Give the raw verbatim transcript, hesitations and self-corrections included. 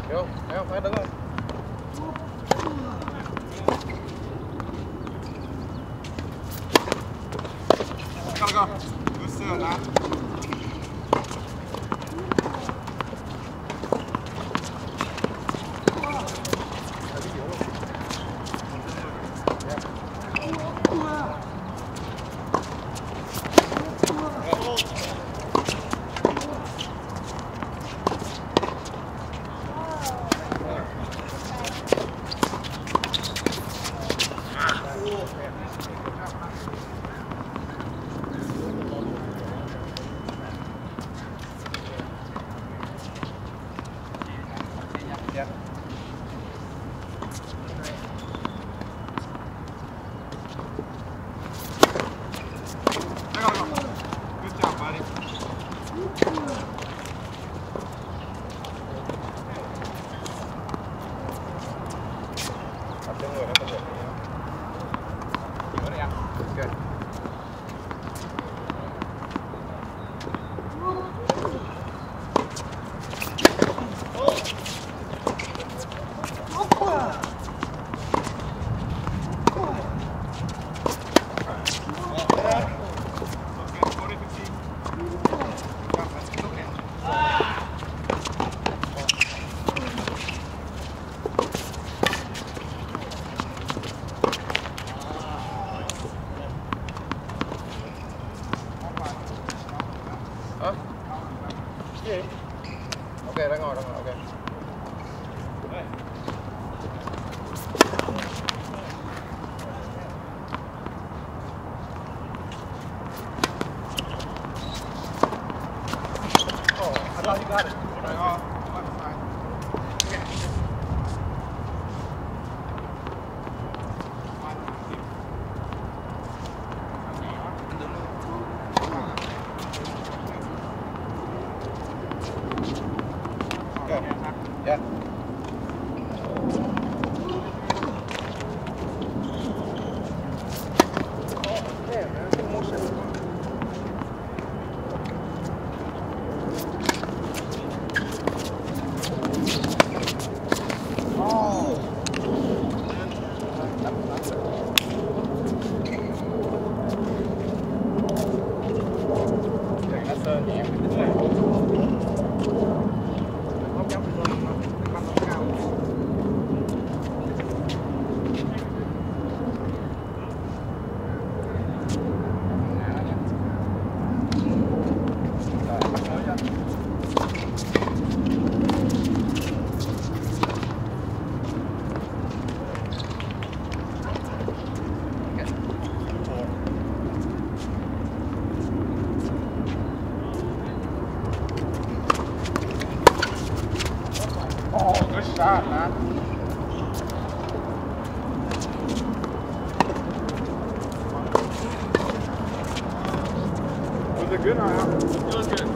Vô, thấy không? Thấy đứng không? Go, go. Good still, man. Yeah. Go, go. Good job, buddy. Tập cho người nó không được. Bữa này ăn. Ok. Hả? Cái gì? Ok, đã ngồi, đã ngồi, ok. Oh, I thought you got it. Oh, left side. Okay. Yeah. Oh, damn, man. Get more shit. Oh. That's a nhẹ. Oh, good shot, man. Was it good or not? It was good.